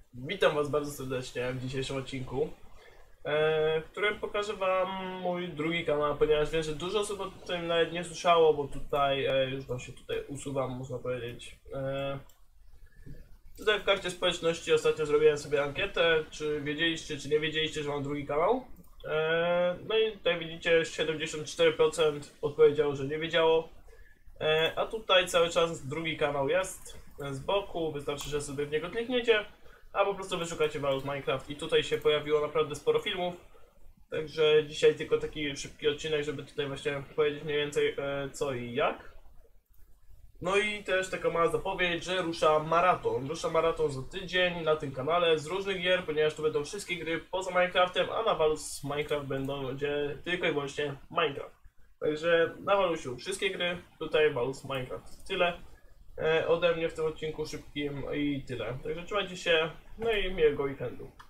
Witam Was bardzo serdecznie w dzisiejszym odcinku, w którym pokażę Wam mój drugi kanał, ponieważ wiem, że dużo osób o tym nawet nie słyszało, bo tutaj już Wam się tutaj usuwam, można powiedzieć. Tutaj w karcie społeczności ostatnio zrobiłem sobie ankietę, czy wiedzieliście, czy nie wiedzieliście, że mam drugi kanał. No i tutaj widzicie, 74% odpowiedziało, że nie wiedziało. A tutaj cały czas drugi kanał jest z boku, wystarczy, że sobie w niego klikniecie, a po prostu wyszukacie Valus Minecraft i tutaj się pojawiło naprawdę sporo filmów. Także dzisiaj tylko taki szybki odcinek, żeby tutaj właśnie powiedzieć mniej więcej co i jak. No i też taka mała zapowiedź, że rusza maraton. Rusza maraton za tydzień na tym kanale z różnych gier, ponieważ to będą wszystkie gry poza Minecraftem, a na Valus Minecraft będzie tylko i wyłącznie Minecraft. Także na Valusiu wszystkie gry, tutaj Valus Minecraft. Tyle ode mnie w tym odcinku szybkim i tyle. Także trzymajcie się, no i miłego weekendu.